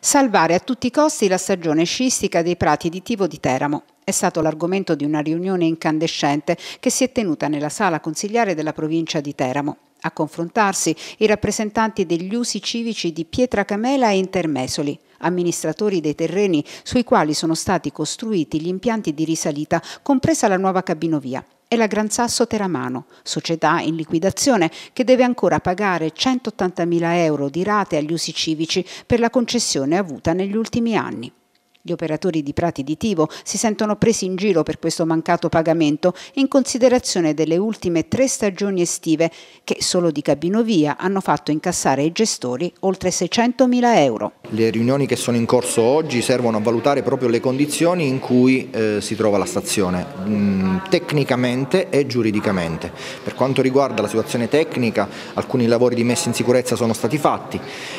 Salvare a tutti i costi la stagione sciistica dei prati di Tivo di Teramo. È stato l'argomento di una riunione incandescente che si è tenuta nella sala consigliare della provincia di Teramo. A confrontarsi i rappresentanti degli usi civici di Pietracamela e Intermesoli, amministratori dei terreni sui quali sono stati costruiti gli impianti di risalita, compresa la nuova cabinovia, e la Gran Sasso Teramano, società in liquidazione che deve ancora pagare 180.000 euro di rate agli usi civici per la concessione avuta negli ultimi anni. Gli operatori di Prati di Tivo si sentono presi in giro per questo mancato pagamento in considerazione delle ultime 3 stagioni estive che solo di cabinovia hanno fatto incassare ai gestori oltre 600.000 euro. Le riunioni che sono in corso oggi servono a valutare proprio le condizioni in cui si trova la stazione, tecnicamente e giuridicamente. Per quanto riguarda la situazione tecnica, alcuni lavori di messa in sicurezza sono stati fatti,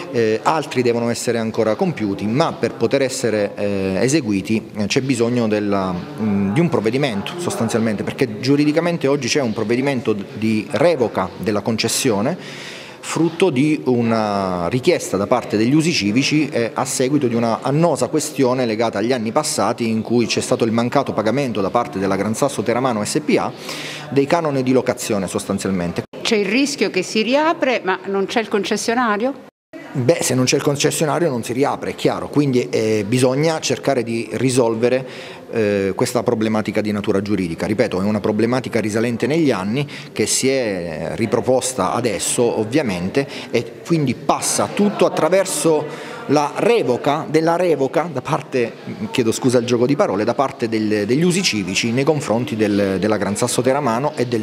altri devono essere ancora compiuti, ma per poter essere eseguiti c'è bisogno di un provvedimento sostanzialmente, perché giuridicamente oggi c'è un provvedimento di revoca della concessione frutto di una richiesta da parte degli usi civici a seguito di una annosa questione legata agli anni passati in cui c'è stato il mancato pagamento da parte della Gran Sasso Teramano SpA dei canoni di locazione sostanzialmente. C'è il rischio che si riapre, ma non c'è il concessionario? Beh, se non c'è il concessionario non si riapre, è chiaro, quindi bisogna cercare di risolvere questa problematica di natura giuridica. Ripeto, è una problematica risalente negli anni che si è riproposta adesso ovviamente e quindi passa tutto attraverso la revoca da parte, chiedo scusa il gioco di parole, da parte degli usi civici nei confronti della Gran Sasso Teramano e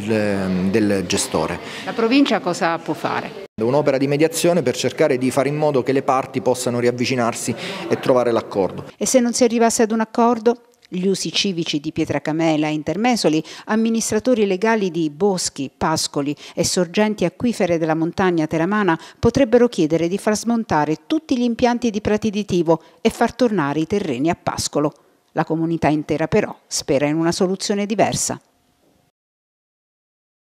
del gestore. La provincia cosa può fare? Un'opera di mediazione per cercare di fare in modo che le parti possano riavvicinarsi e trovare l'accordo. E se non si arrivasse ad un accordo? Gli usi civici di Pietracamela e Intermesoli, amministratori legali di boschi, pascoli e sorgenti acquifere della montagna teramana potrebbero chiedere di far smontare tutti gli impianti di Prati di Tivo e far tornare i terreni a pascolo. La comunità intera però spera in una soluzione diversa.